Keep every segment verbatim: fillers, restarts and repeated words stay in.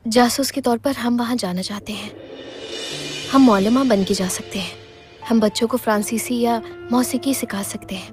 जासूस के तौर पर हम वहाँ जाना चाहते हैं। हम मौलमा बन के जा सकते हैं। हम बच्चों को फ्रांसीसी या मौसीकी सिखा सकते हैं।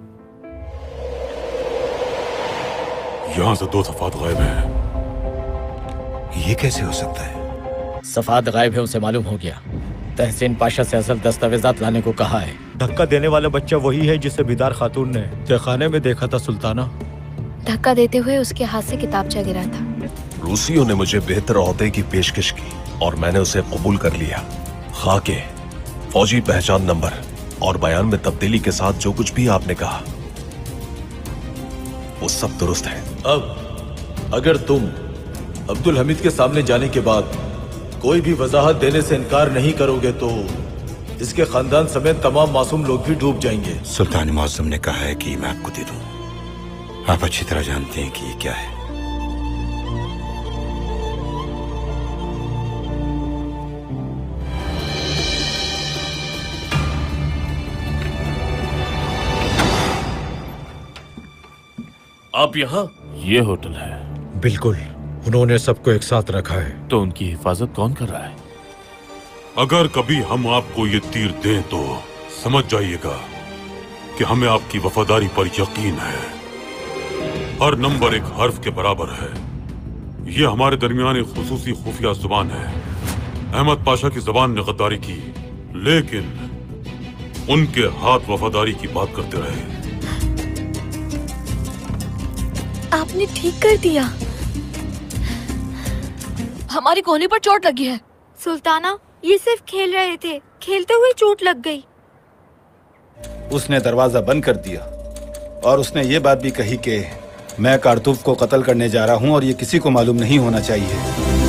यहाँ से दो सफात गायब हैं। ये कैसे हो सकता है? सफात गायब है, उसे मालूम हो गया। तहसीन पाशा से असल दस्तावेजात लाने को कहा है। धक्का देने वाला बच्चा वही है जिसे बिदार खातून ने तहखाने में देखा था सुल्ताना। धक्का देते हुए उसके हाथ से किताबचा गिरा था। रूसियों ने मुझे बेहतर ओहदे की पेशकश की और मैंने उसे कबूल कर लिया। खाके, फौजी पहचान नंबर और बयान में तब्दीली के साथ जो कुछ भी आपने कहा वो सब दुरुस्त है। अब अगर तुम अब्दुल हमीद के सामने जाने के बाद कोई भी वजाहत देने से इनकार नहीं करोगे तो इसके खानदान समेत तमाम मासूम लोग भी डूब जाएंगे। सुल्तान मुअज्जम ने कहा है कि मैं आपको दे दूं। आप अच्छी तरह जानते हैं कि ये क्या है। आप यहाँ? ये होटल है। बिल्कुल, उन्होंने सबको एक साथ रखा है। तो उनकी हिफाजत कौन कर रहा है? अगर कभी हम आपको ये तीर दें तो समझ जाइएगा कि हमें आपकी वफादारी पर यकीन है। हर नंबर एक हर्फ के बराबर है। ये हमारे दरमियान एक खुसूसी खुफिया जुबान है। अहमद पाशा की जुबान ने गद्दारी की, लेकिन उनके हाथ वफादारी की बात करते रहे। आपने ठीक कर दिया। हमारी कोहनी पर चोट लगी है। सुल्ताना, ये सिर्फ खेल रहे थे, खेलते हुए चोट लग गई। उसने दरवाजा बंद कर दिया और उसने ये बात भी कही कि मैं कारतूफ को कत्ल करने जा रहा हूँ और ये किसी को मालूम नहीं होना चाहिए।